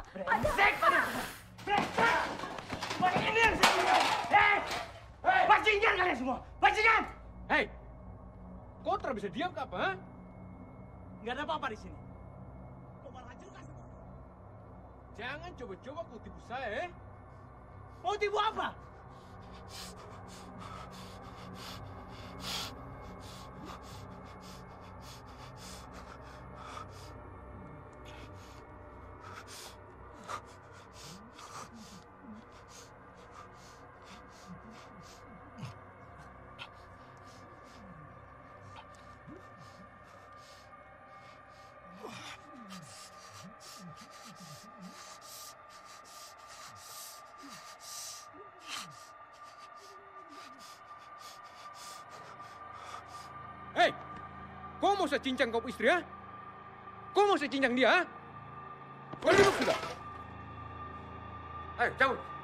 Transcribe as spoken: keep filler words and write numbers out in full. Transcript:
Brengsek kalian! Brengsek! Pakai ini yang saya. Hei! Hei! Bajingan kalian semua! Bajingan! Hei! Kau tak bisa diam ke apa, ha? Nggak ada apa-apa di sini. Kau malah hancurkan semua. Jangan coba-coba kau tipu saya, eh? Mau tipu apa? Hei, kau mau saya cincang kau istri, ha? Kau mau saya cincang dia, ha? Kau duduk sudah. Ayo, cabut.